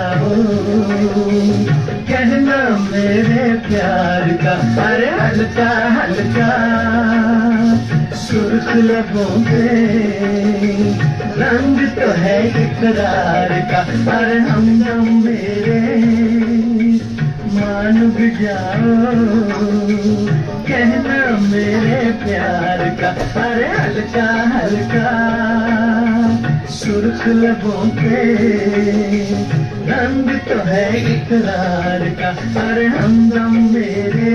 जाओ, कहना मेरे प्यार का। अरे हल्का हल्का सुर्ख लबों पे रंग तो है इकरार का। अरे हमदम मेरे मान भी जाओ, कहना मेरे प्यार का। अरे हल्का हल्का सुर्ख लबों पे रंग तो है इकरार का। अरे हमदम मेरे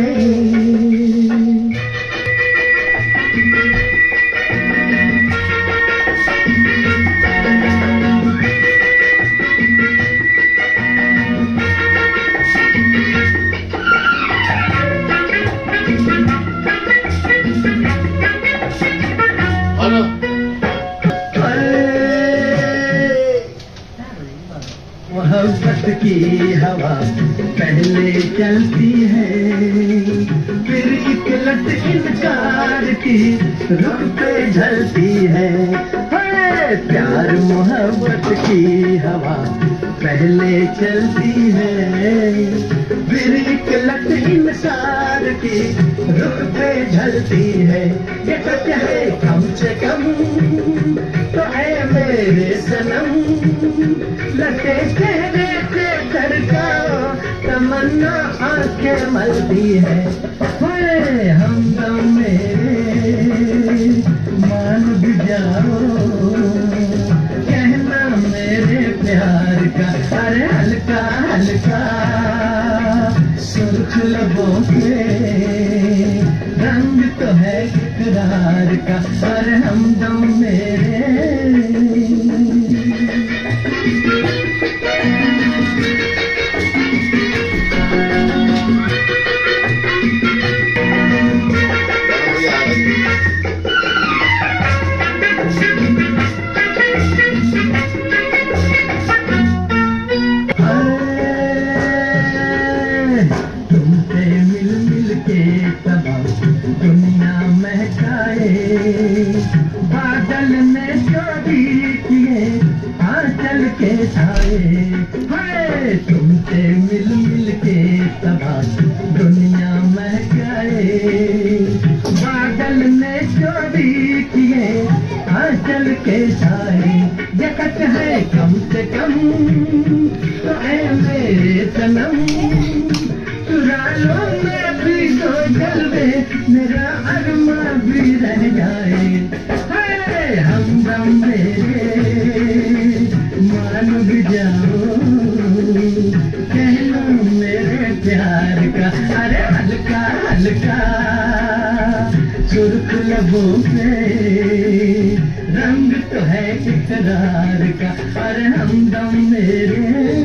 मोहब्बत की हवा पहले चलती है, फिर एक लट इनकार की रुख पे ढलती है। प्यार मोहब्बत की हवा पहले चलती है, फिर एक लट इनकार की रुख पे ढलती है। ये सच है कम से कम तो है मेरे सनम, लटे चेहरे से धड़काओ तमन्ना आंखें मलती है। हमदम मेरे मान भी जाओ, कहना मेरे प्यार का। अरे हल्का हल्का सुर्ख लबों पे रंग तो है इकरार का। अरे हमदम मेरे तुमसे मिल मिल के तमाम दुनिया महकाए, बादल ने चोरी किए आंचल के छाए। तुमसे मिल मिल के तमाम दुनिया महकाए, बादल ने चोरी किए आंचल के छाए। जगत है कम से कम तो है मेरे सनम, चुरा लो मैं भी तो जलवे मेरा अरमा भी रह जाए। हमदम मेरे मान भी जाओ, कहना मेरे प्यार का। अरे हल्का हल्का सुर्ख लबों पे रंग तो है इकरार का। अरे हमदम मेरे